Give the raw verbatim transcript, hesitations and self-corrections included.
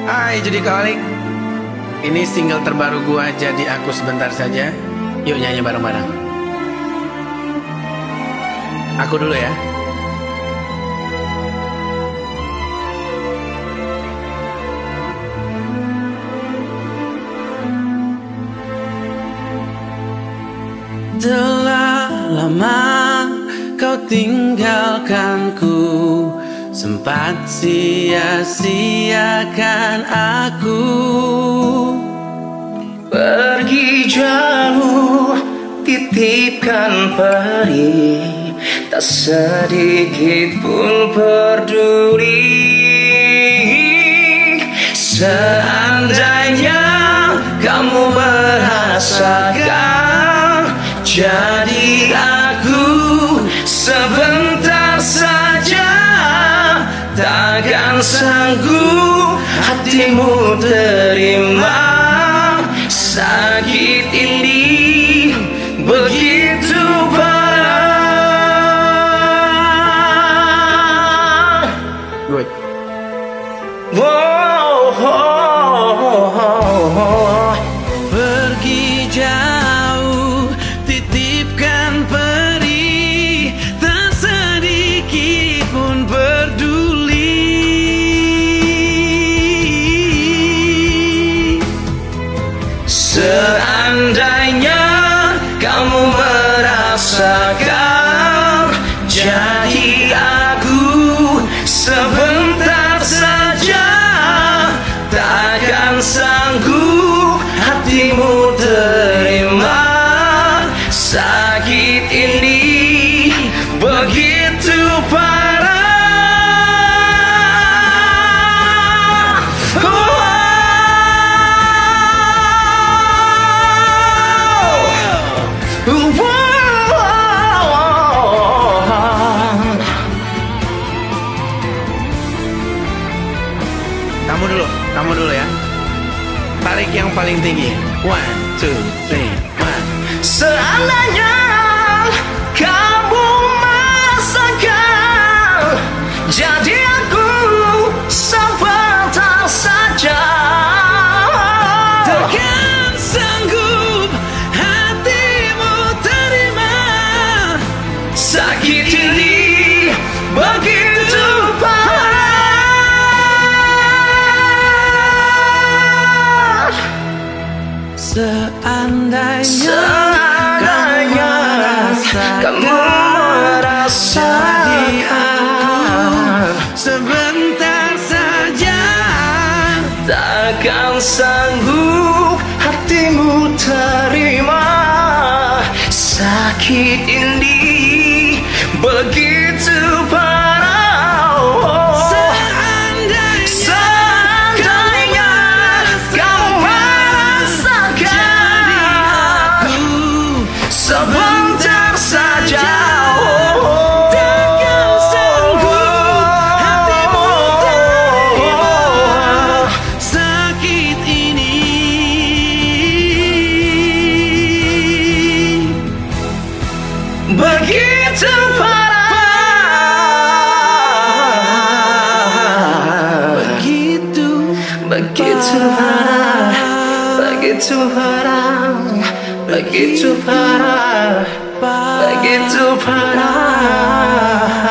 Hai Judi Kolik, ini single terbaru gua Jadi Aku Sebentar Saja. Yuk nyanyi bareng-bareng. Aku dulu ya. Telah lama kau tinggalkanku, sempat sia-siakan aku. Pergi jauh, titipkan peri, tak sedikit pun peduli. Seandainya kamu merasakan jadi aku sebentar saja, takkan sanggup hatimu terima sakit ini begitu parah. Good. Wow, oh, oh, oh. Pergi jauh, titipkan peri, tak sedikit pun peduli. Seandainya kamu merasakan jadi aku sebentar saja, takkan sanggup hatimu terima sakit ini begitu parah. Kamu dulu, kamu dulu ya. Tarik yang paling tinggi. One, two, three, one. Seandainya kamu merasakan jadi aku sebentar saja, takkan sanggup hatimu terima sakit ini begitu parah. Seandainya, Seandainya kamu merasakan sebentar saja, takkan sanggup hatimu terima sakit ini begitu parah. Seandainya kamu merasakan sebentar saja, takkan sanggup hatimu terima sakit ini begitu parah, begitu begitu parah, begitu parah, begitu parah, begitu parah.